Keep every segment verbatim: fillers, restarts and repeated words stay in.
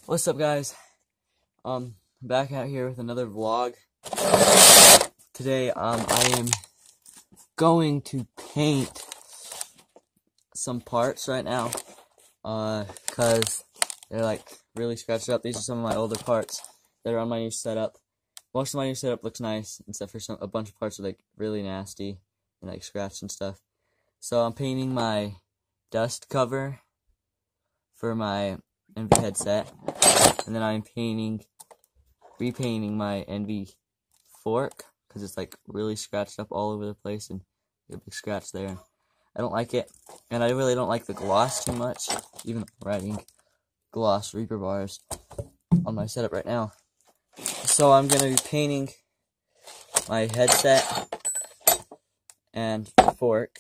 What's up, guys? Um, back out here with another vlog. Today, um, I am going to paint some parts right now, uh, cause they're like really scratched up. These are some of my older parts that are on my new setup. Most of my new setup looks nice, except for some a bunch of parts are like really nasty and like scratched and stuff. So I'm painting my dust cover for my Envy headset, and then I'm painting, repainting my Envy fork because it's like really scratched up all over the place and a big scratch there. I don't like it, and I really don't like the gloss too much. Even though I'm writing gloss Reaper bars on my setup right now. So I'm gonna be painting my headset and fork,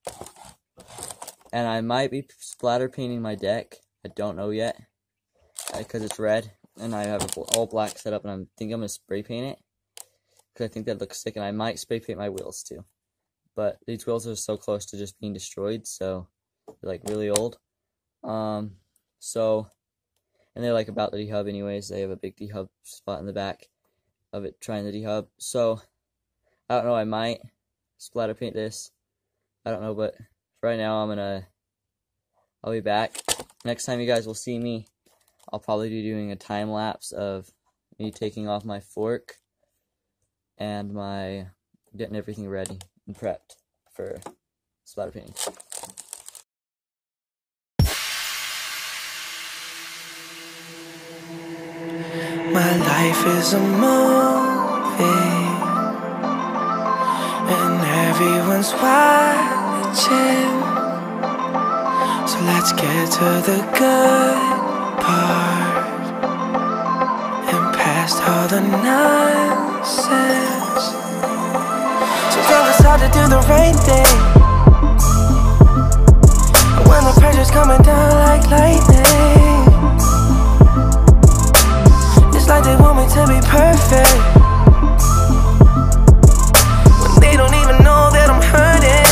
and I might be splatter painting my deck. I don't know yet, because it's red, and I have an all black setup, and I think I'm going to spray paint it, because I think that looks sick, and I might spray paint my wheels, too. But these wheels are so close to just being destroyed, so they're, like, really old. Um, so, and they're, like, about to dehub anyways. They have a big dehub spot in the back of it, trying to dehub. So, I don't know, I might splatter paint this. I don't know, but for right now, I'm going to, I'll be back. Next time you guys will see me, I'll probably be doing a time lapse of me taking off my fork and my getting everything ready and prepped for splatter painting. My life is a movie, and everyone's watching. So let's get to the good part and past all the nonsense. Sometimes it's hard to do the right thing when the pressure's coming down like lightning. It's like they want me to be perfect when they don't even know that I'm hurting.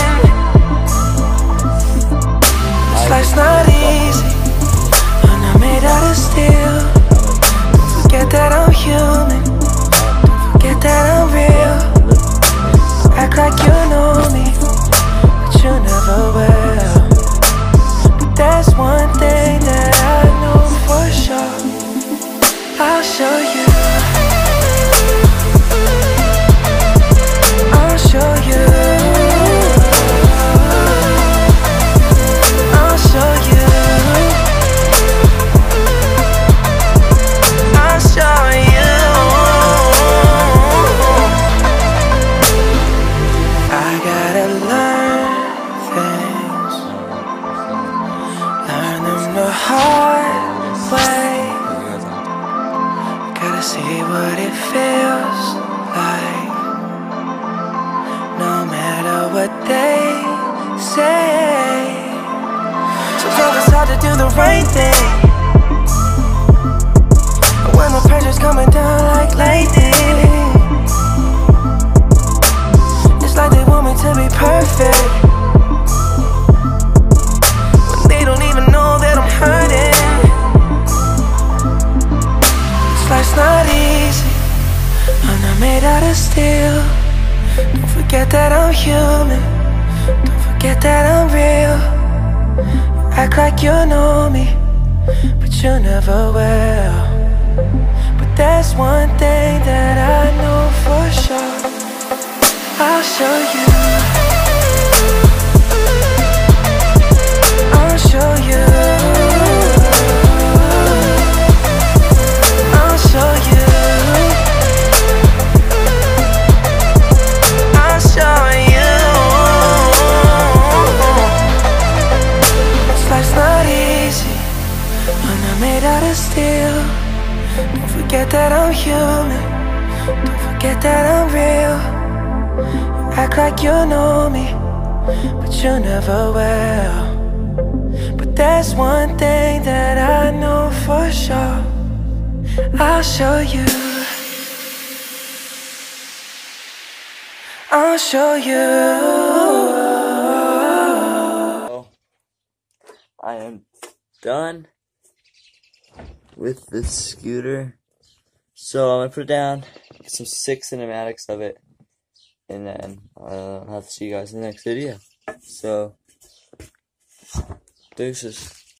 Life's not easy, I'm not made out of steel. Don't forget that I'm human, don't forget that I'm real. Act like you know me, but you never will. But there's one thing that I know for sure, I'll show you. I'll show you. See what it feels like, no matter what they say. Sometimes it's hard to do the right thing when the pressure's coming down like lightning. It's like they want me to be perfect when they don't even know that I'm hurting. Life's not easy, I'm not made out of steel. Don't forget that I'm human, don't forget that I'm real. You act like you know me, but you never will. But there's one thing that I know for sure, I'll show you. I'll show you. Don't forget that I'm human, don't forget that I'm real. You act like you know me, but you never will. But there's one thing that I know for sure, I'll show you. I'll show you. I am done with this scooter. So I'm gonna put it down, get some sick cinematics of it, and then uh, I'll have to see you guys in the next video. So, deuces.